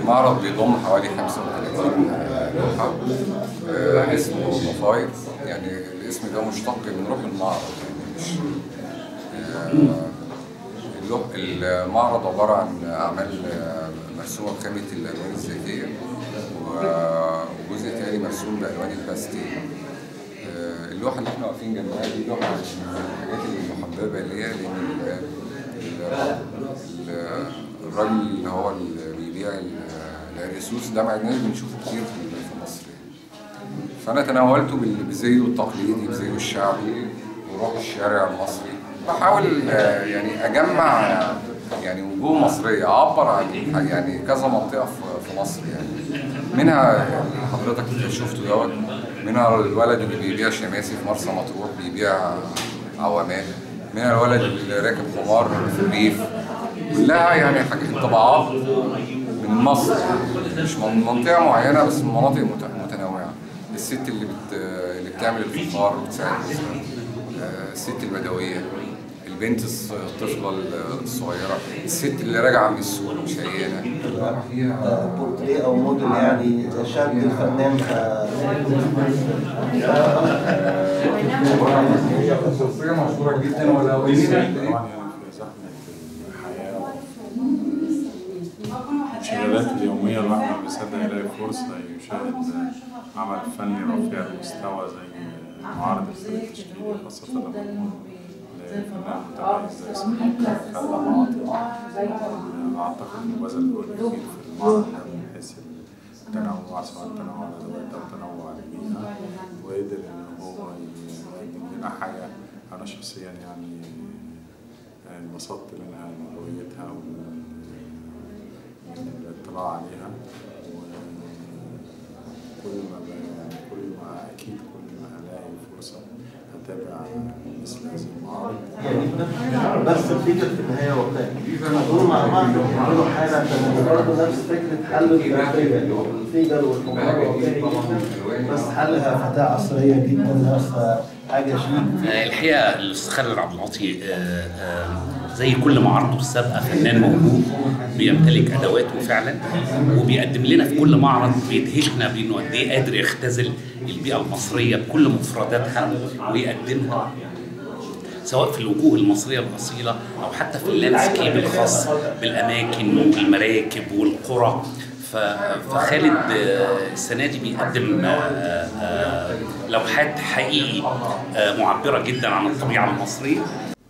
المعرض بيضم حوالي 35 لوحة. اسمه ضفاير، يعني الاسم ده مشتق من روح المعرض، يعني مش المعرض عبارة عن أعمال مرسومة بخامة الألوان الزيتية، وجزء تاني مرسوم بألوان الباستيل. اللوحة اللي احنا واقفين جنبها دي لوحة من الحاجات المحببة ليا، لأن الراجل اللي هو اللي بيبيع العرقسوس ده معناه بنشوفه كتير في مصر. فأنا تناولته بزيه التقليدي، بزيه الشعبي، وروح الشارع المصري. بحاول يعني أجمع يعني وجوه مصرية، أعبر عن يعني كذا منطقة في مصر، يعني منها حضرتك اللي شفته دوت، منها الولد اللي بيبيع شماسي في مرسى مطروح بيبيع عوامات، منها الولد اللي راكب حمار في الريف. كلها يعني حاجات طبعات من مصر، مش من منطقة معينة بس من مناطق متنوعة. الست اللي بتعمل الفخار وبتساعد الست البدوية، البنت الطفلة الصغيرة، الست اللي راجعة من السوق مش عيانة. فيها بورتريه أو موديل، يعني شاب الفنان. هي شخصية مشهورة جدا ولو الشغلات اليومية الواحد ما بيصدق يلاقي فرصة يشاهد عمل فني رفيع المستوى زي معارض الفن التشكيلي، خاصة لما يكون لفنان متميز زي صديق خلع أعتقد إنه بذل جهد كبير في المعرض ده من حيث التنوع، سواء تنوع الأدوات أو تنوع البيئة، وقدر إن هو يقدم لنا حاجة أنا شخصيا يعني انبسطت منها، من رؤيتها ومن الاطلاع عليها. كل ما أكيد كل ما هلاقي فرصة هتابع مثل هذه المعارض. يعني بس الفكرة في النهاية واقعية، دول مع بعض بيعملوا حالة برضه نفس فكرة حل الفيجر والحمار واقعي جدا، بس حلها فتاة عصرية جدا، نفس حاجة شيك. الحقيقة الأستاذ خالد عبد العاطي زي كل معارضه السابقة فنان موهوب بيمتلك أدواته فعلا، وبيقدم لنا في كل معرض بيدهشنا بأنه قد إيه قادر يختزل البيئة المصرية بكل مفرداتها ويقدمها، سواء في الوجوه المصرية الأصيلة أو حتى في اللاندسكيب الخاص بالأماكن والمراكب والقرى. فخالد السنة دي بيقدم لوحات حقيقي معبرة جدا عن الطبيعة المصرية.